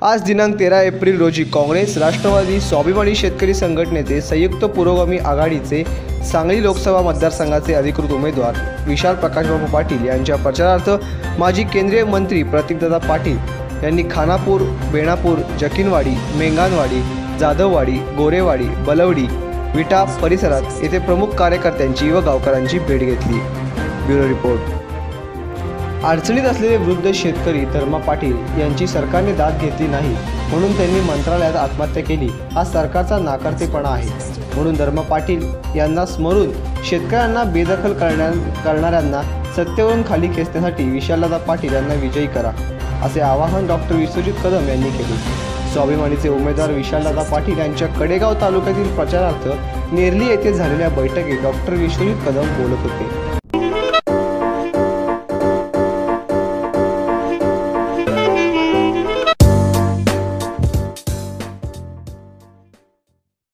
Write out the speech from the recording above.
आज दिनांक 13 एप्रिल रोजी काँग्रेस, राष्ट्रवादी, स्वाभिमानी शेतकरी संघटनेचे संयुक्त पुरोगामी आघाडीचे सांगली लोकसभा मतदारसंघाचे अधिकृत उमेदवार विशाल प्रकाशबाबू पाटील यांच्या प्रचारार्थ माजी केंद्रीय मंत्री प्रतीकदादा पाटील यांनी खानापूर, बेणापूर, जकिनवाडी, मेंगानवाडी, जाधववाडी, गोरेवाडी, बलवडी, विटा परिसरात येथे प्रमुख कार्यकर्त्यांची व गावकऱ्यांची भेट घेतली। Bureau report. अडचणीत असलेले वृद्ध शेतकरी धर्मा पाटील यांची सरकारने दाद घेतली नाही म्हणून त्यांनी मंत्रालयात आत्महत्या केली। हा सरकारचा नाकर्तेपणा आहे म्हणून धर्मा पाटील यांना स्मरून शेतकऱ्यांना बेदखल करणाऱ्यांना सत्तेवरून खाली खेचण्यासाठी विशालदादा पाटील यांना विजयी करा असे आवाहन डॉक्टर विश्वजित कदम यांनी केले। स्वाभिमानीचे उमेदवार विशालदादा पाटील यांच्या कडेगाव तालुक्यातील प्रचारार्थ नेरली येथे झालेल्या बैठकीत डॉक्टर विश्वजित कदम बोलत होते।